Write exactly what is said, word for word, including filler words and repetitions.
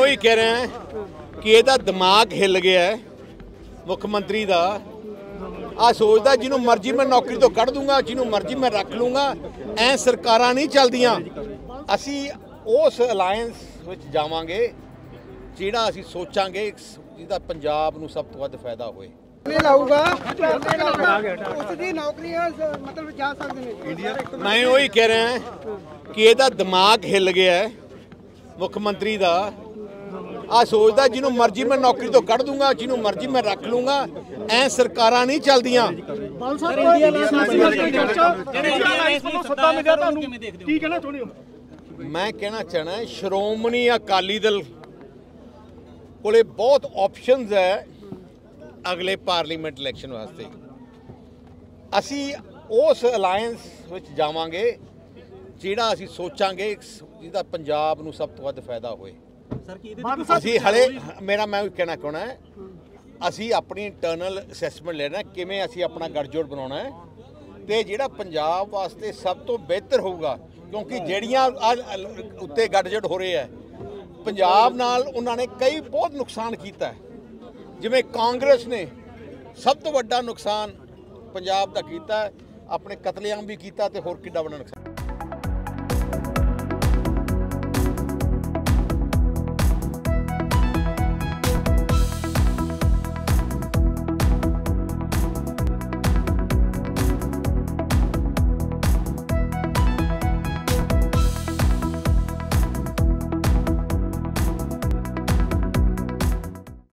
ਉਹੀ ਕਹਿ ਰਿਹਾ ਕਿ ਇਹਦਾ ਦਿਮਾਗ ਹਿੱਲ ਗਿਆ ਹੈ ਮੁੱਖ ਮੰਤਰੀ ਦਾ। ਆ ਸੋਚਦਾ ਜਿਹਨੂੰ ਮਰਜ਼ੀ ਮੈਂ ਨੌਕਰੀ ਤੋਂ ਕੱਢ ਦੂੰਗਾ, ਜਿਹਨੂੰ ਮਰਜ਼ੀ ਮੈਂ ਰੱਖ ਲੂੰਗਾ। ਐ ਸਰਕਾਰਾਂ ਨਹੀਂ ਚੱਲਦੀਆਂ। ਅਸੀਂ ਉਸ ਅਲਾਇੰਸ ਵਿੱਚ ਜਾਵਾਂਗੇ ਜਿਹੜਾ ਅਸੀਂ ਸੋਚਾਂਗੇ ਜਿਹਦਾ ਪੰਜਾਬ ਨੂੰ ਸਭ ਤੋਂ ਵੱਧ ਫਾਇਦਾ ਹੋਏ। ਮੈਂ ਉਹੀ ਕਹਿ ਰਿਹਾ ਕਿ ਇਹਦਾ ਦਿਮਾਗ ਹਿੱਲ ਗਿਆ ਹੈ ਮੁੱਖ ਮੰਤਰੀ ਦਾ। ਆ ਸੋਚਦਾ ਜਿਹਨੂੰ ਮਰਜ਼ੀ ਮੈਂ ਨੌਕਰੀ ਤੋਂ ਕੱਢ ਦੂੰਗਾ, ਜਿਹਨੂੰ ਮਰਜ਼ੀ ਮੈਂ ਰੱਖ ਲੂੰਗਾ। ਐ ਸਰਕਾਰਾਂ ਨਹੀਂ ਚੱਲਦੀਆਂ। ਮੈਂ ਕਹਿਣਾ ਚਾਹਣਾ ਸ਼੍ਰੋਮਣੀ ਅਕਾਲੀ ਦਲ ਕੋਲੇ ਬਹੁਤ ਆਪਸ਼ਨਸ ਹੈ ਅਗਲੇ ਪਾਰਲੀਮੈਂਟ ਇਲੈਕਸ਼ਨ ਵਾਸਤੇ। ਅਸੀਂ ਉਸ ਅਲਾਇੰਸ ਵਿੱਚ ਜਾਵਾਂਗੇ ਜਿਹੜਾ ਅਸੀਂ ਸੋਚਾਂਗੇ ਜਿਹਦਾ ਪੰਜਾਬ ਨੂੰ ਸਭ ਤੋਂ ਵੱਧ ਫਾਇਦਾ ਹੋਏ। ਅਸੀਂ ਹਲੇ ਮੇਰਾ ਮੈਂ ਵੀ ਕਹਿਣਾ ਚਾਹੁੰਦਾ ਹੈ ਅਸੀਂ ਆਪਣੀ ਇੰਟਰਨਲ ਅਸੈਸਮੈਂਟ ਲੈਣਾ ਕਿਵੇਂ ਅਸੀਂ ਆਪਣਾ ਗੱਠਜੋੜ ਬਣਾਉਣਾ ਹੈ ਤੇ ਜਿਹੜਾ ਪੰਜਾਬ ਵਾਸਤੇ ਸਭ ਤੋਂ ਬਿਹਤਰ ਹੋਊਗਾ। ਕਿਉਂਕਿ ਜਿਹੜੀਆਂ ਉੱਤੇ ਗੱਠਜੋੜ ਹੋ ਰਹੇ ਹੈ ਪੰਜਾਬ ਨਾਲ ਉਹਨਾਂ ਨੇ ਕਈ ਬਹੁਤ ਨੁਕਸਾਨ ਕੀਤਾ। ਜਿਵੇਂ ਕਾਂਗਰਸ ਨੇ ਸਭ ਤੋਂ ਵੱਡਾ ਨੁਕਸਾਨ ਪੰਜਾਬ ਦਾ ਕੀਤਾ, ਆਪਣੇ ਕਤਲੇਆਮ ਵੀ ਕੀਤਾ ਤੇ ਹੋਰ ਕਿੱਡਾ ਵੱਡਾ ਨੁਕਸਾਨ।